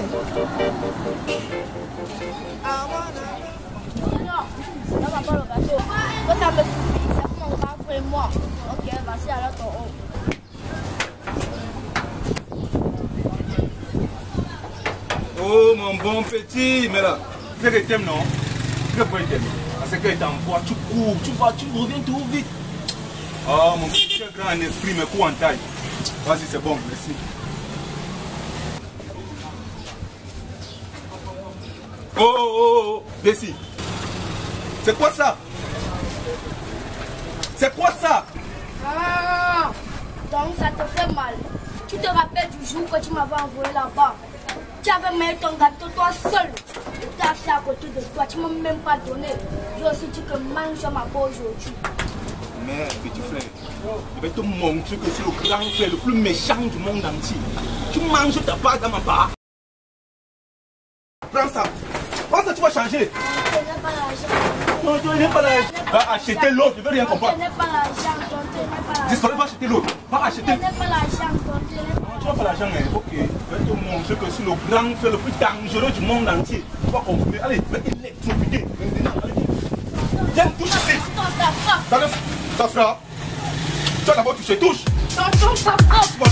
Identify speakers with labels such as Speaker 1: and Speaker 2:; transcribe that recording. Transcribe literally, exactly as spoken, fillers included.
Speaker 1: t'aime.
Speaker 2: Non, on va pas le gâteau. Moi, ça me suffit. Ça fait mon frère et moi. Ok, vas-y, alors ton haut.
Speaker 3: Oh mon bon petit, mais là, tu sais que t'aimes non? Tu sais pourquoi il t'aime? Parce que t'envoies, tu cours, tu vas, tu reviens tout vite. Oh mon petit, tu es grand en esprit, mais court en taille. Vas-y, c'est bon, merci. Oh, oh, oh, oh, Bessie. C'est quoi ça? C'est quoi ça?
Speaker 2: Ah, donc ça te fait mal. Tu te rappelles du jour que tu m'avais envoyé là-bas? Tu avais mis ton gâteau toi seul. Tu as fait à côté de toi, tu ne m'as même pas donné. J'ai aussi dit que mange ma peau aujourd'hui.
Speaker 3: Mais petit frère, je vais te montrer que c'est le grand frère le plus méchant du monde entier. Tu manges ta part dans ma part. Prends ça. Prends ça, tu vas changer.
Speaker 2: Je n'ai pas l'argent.
Speaker 3: Non, tu n'as pas l'argent. Va acheter l'autre, je ne veux rien comprendre.
Speaker 2: Je n'ai pas l'argent, donc je n'ai pas l'argent.
Speaker 3: Disparaît, va acheter l'autre. Va acheter.
Speaker 2: Je n'ai pas l'argent, donc je n'ai pas
Speaker 3: l'argent. Tu n'as pas l'argent, hein? Ok. Je vais te montrer que c'est le grand frère le plus dangereux du monde entier. Tu vas comprendre. Allez, je vais électrocuter. Viens, touche ici.
Speaker 2: Tonton, ça frappe.
Speaker 3: Ça frappe. Tu as d'abord touché, touche.
Speaker 2: Tonton, ça frappe.